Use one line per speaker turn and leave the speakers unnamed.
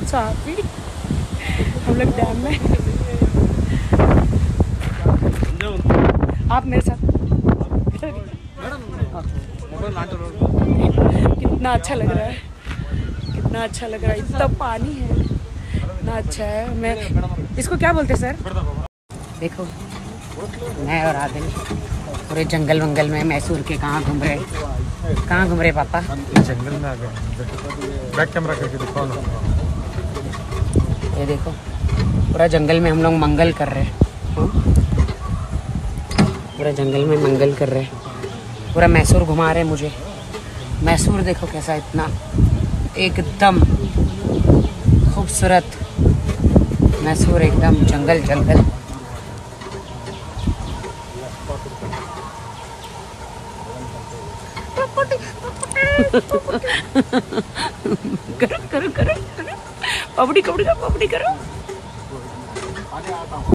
साफी हम लोग डैम में। आप मेरे साथ कितना अच्छा लग रहा है, कितना अच्छा लग रहा है, इतना पानी है, इतना अच्छा है। मैं इसको क्या बोलते हैं सर? देखो मैं और आदिल पूरे जंगल वंगल में मैसूर के कहाँ घूम रहे पापा?
जंगल में आ गए। बैक कैमरा करके दिखाओ ना।
ये देखो पूरा जंगल में हम लोग मंगल कर रहे हैं, पूरा जंगल में मंगल कर रहे हैं। पूरा मैसूर घुमा रहे हैं मुझे। मैसूर देखो कैसा, इतना एकदम खूबसूरत मैसूर, एकदम जंगल जंगल। करो करो करो, पपड़ी करो, पपड़ी करो।